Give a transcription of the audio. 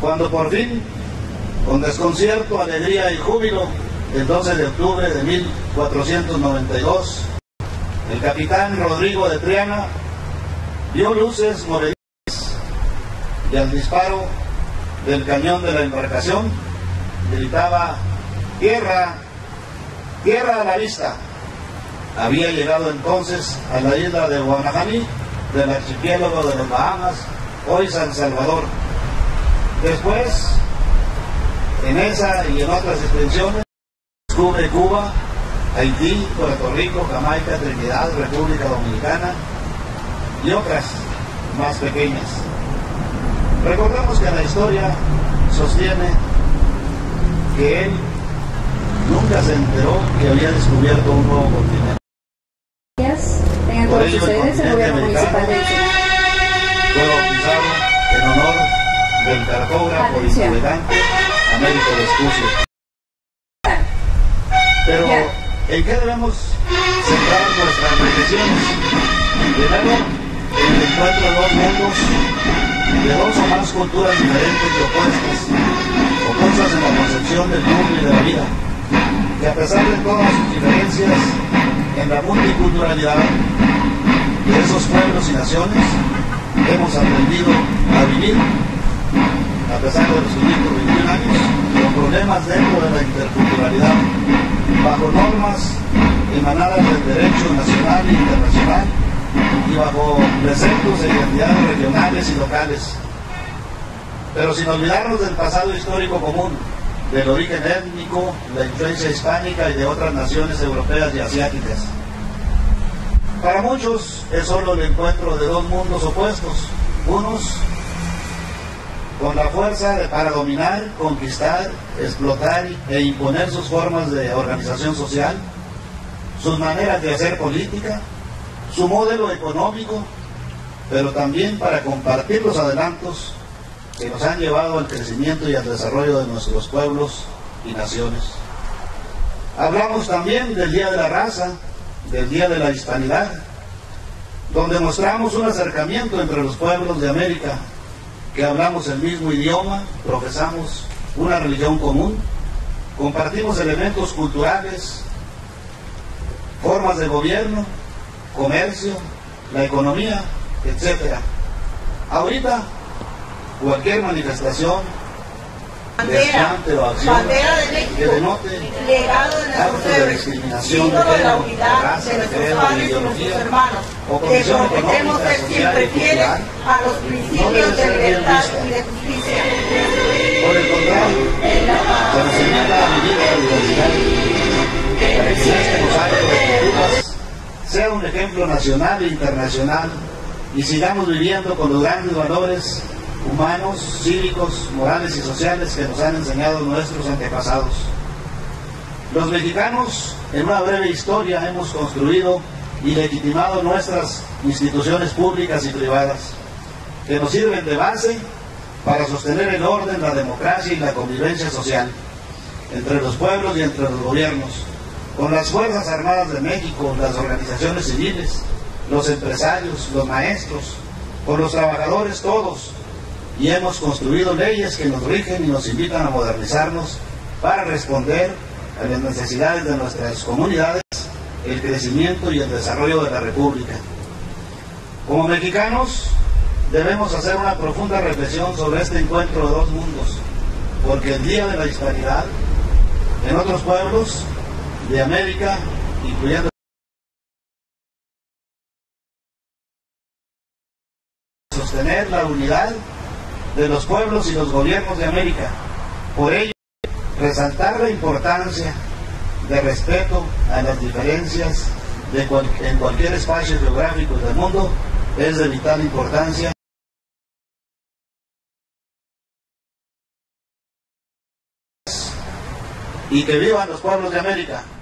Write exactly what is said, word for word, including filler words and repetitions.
cuando por fin, con desconcierto, alegría y júbilo, el doce de octubre de mil cuatrocientos noventa y dos, el capitán Rodrigo de Triana vio luces morenistas y al disparo del cañón de la embarcación gritaba: ¡Tierra! ¡Tierra a la vista! Había llegado entonces a la isla de Guanajaní, del archipiélago de las Bahamas, hoy San Salvador. Después, en esa y en otras extensiones, descubre Cuba, Haití, Puerto Rico, Jamaica, Trinidad, República Dominicana y otras más pequeñas. Recordemos que la historia sostiene que él nunca se enteró que había descubierto un nuevo continente. Tengan Por todos ello, el ustedes el gobierno continente municipal de americano fue bautizado en honor del cartógrafo y Atención. navegante Américo Vespucio. Pero, Ya. ¿en qué debemos centrar nuestras reflexiones? Primero, en el encuentro de dos mundos, de dos o más culturas diferentes y opuestas, opuestas en la concepción del mundo y de la vida, que a pesar de todas sus diferencias, en la multiculturalidad de esos pueblos y naciones, hemos aprendido a vivir, a pesar de los quinientos veintiún años, con problemas dentro de la interculturalidad, bajo normas emanadas del derecho nacional e internacional y bajo preceptos de identidades regionales y locales, pero sin olvidarnos del pasado histórico común, del origen étnico, la influencia hispánica y de otras naciones europeas y asiáticas. Para muchos es solo el encuentro de dos mundos opuestos, unos con la fuerza de, para dominar, conquistar, explotar e imponer sus formas de organización social, sus maneras de hacer política, su modelo económico, pero también para compartir los adelantos que nos han llevado al crecimiento y al desarrollo de nuestros pueblos y naciones. Hablamos también del Día de la Raza, del Día de la Hispanidad, donde mostramos un acercamiento entre los pueblos de América, que hablamos el mismo idioma, profesamos una religión común, compartimos elementos culturales, formas de gobierno, comercio, la economía, etcétera. Ahorita, cualquier manifestación, desplante o acción bandera de México, que denote legado de nuestros actos de héroes, discriminación de símbolo de la género, unidad raza, de de nuestros credo, de padres y ideología, nuestros hermanos, o que condición prometemos económica, ser social siempre y fieles cultural, a los no principios debe de ser bien libertad vista. y de justicia. Por el contrario, se nos señala a vivir la diversidad, para que este mosaico de culturas sea un ejemplo nacional e internacional y sigamos viviendo con los grandes valores humanos, cívicos, morales y sociales que nos han enseñado nuestros antepasados. Los mexicanos, en una breve historia, hemos construido y legitimado nuestras instituciones públicas y privadas, que nos sirven de base para sostener el orden, la democracia y la convivencia social entre los pueblos y entre los gobiernos, con las Fuerzas Armadas de México, las organizaciones civiles, los empresarios, los maestros, con los trabajadores todos, y hemos construido leyes que nos rigen y nos invitan a modernizarnos para responder a las necesidades de nuestras comunidades, el crecimiento y el desarrollo de la República. Como mexicanos, debemos hacer una profunda reflexión sobre este encuentro de dos mundos, porque el Día de la Hispanidad, en otros pueblos de América, incluyendo sostener la unidad de los pueblos y los gobiernos de América. Por ello, resaltar la importancia de respeto a las diferencias de cual, en cualquier espacio geográfico del mundo es de vital importancia. Y que vivan los pueblos de América.